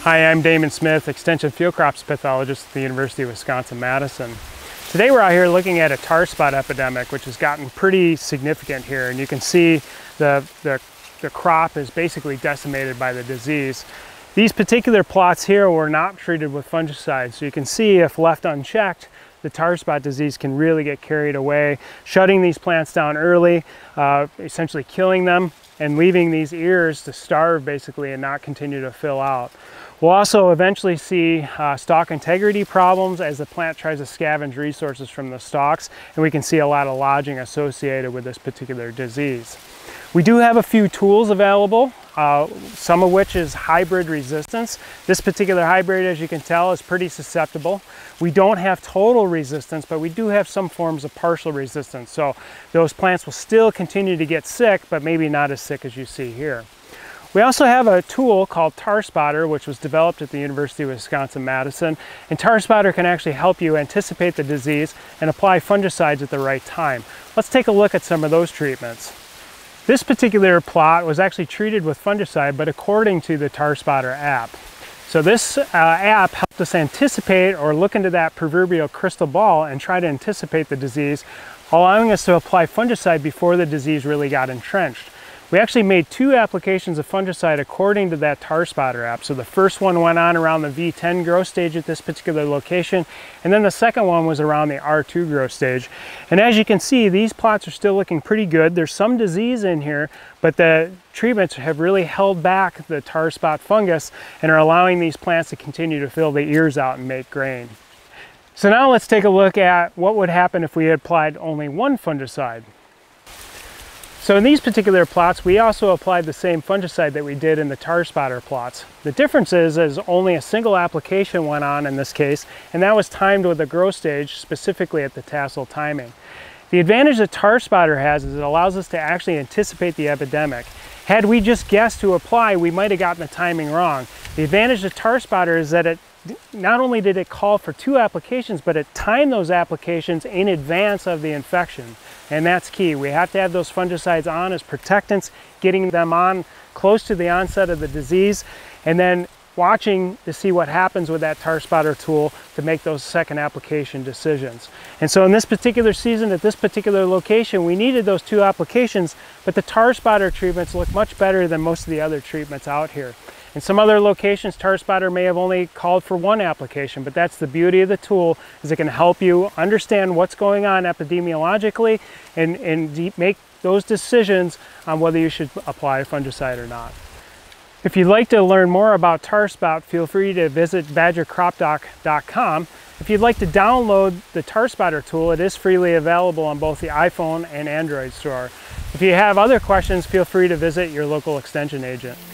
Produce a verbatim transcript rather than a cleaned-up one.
Hi, I'm Damon Smith, Extension Field Crops Pathologist at the University of Wisconsin-Madison. Today we're out here looking at a tar spot epidemic, which has gotten pretty significant here, and you can see the, the, the crop is basically decimated by the disease. These particular plots here were not treated with fungicide, so you can see if left unchecked, the tar spot disease can really get carried away, shutting these plants down early, uh, essentially killing them, and leaving these ears to starve basically and not continue to fill out. We'll also eventually see uh, stalk integrity problems as the plant tries to scavenge resources from the stalks, and we can see a lot of lodging associated with this particular disease. We do have a few tools available, uh, some of which is hybrid resistance. This particular hybrid, as you can tell, is pretty susceptible. We don't have total resistance, but we do have some forms of partial resistance. So those plants will still continue to get sick, but maybe not as sick as you see here. We also have a tool called Tarspotter, which was developed at the University of Wisconsin-Madison. And Tarspotter can actually help you anticipate the disease and apply fungicides at the right time. Let's take a look at some of those treatments. This particular plot was actually treated with fungicide, but according to the Tarspotter app. So this uh, app helped us anticipate or look into that proverbial crystal ball and try to anticipate the disease, allowing us to apply fungicide before the disease really got entrenched. We actually made two applications of fungicide according to that Tarspotter app. So the first one went on around the V ten growth stage at this particular location, and then the second one was around the R two growth stage. And as you can see, these plots are still looking pretty good. There's some disease in here, but the treatments have really held back the tar spot fungus and are allowing these plants to continue to fill the ears out and make grain. So now let's take a look at what would happen if we had applied only one fungicide. So in these particular plots, we also applied the same fungicide that we did in the Tarspotter plots. The difference is, is only a single application went on in this case, and that was timed with the growth stage, specifically at the tassel timing. The advantage that Tarspotter has is it allows us to actually anticipate the epidemic. Had we just guessed to apply, we might have gotten the timing wrong. The advantage of Tarspotter is that it not only did it call for two applications, but it timed those applications in advance of the infection. And that's key. We have to have those fungicides on as protectants, getting them on close to the onset of the disease, and then watching to see what happens with that Tarspotter tool to make those second application decisions. And so in this particular season, at this particular location, we needed those two applications, but the Tarspotter treatments look much better than most of the other treatments out here. In some other locations, Tarspotter may have only called for one application, but that's the beauty of the tool, is it can help you understand what's going on epidemiologically and, and make those decisions on whether you should apply a fungicide or not. If you'd like to learn more about tar spot, feel free to visit badger crop doc dot com. If you'd like to download the Tarspotter tool, it is freely available on both the iPhone and Android store. If you have other questions, feel free to visit your local extension agent.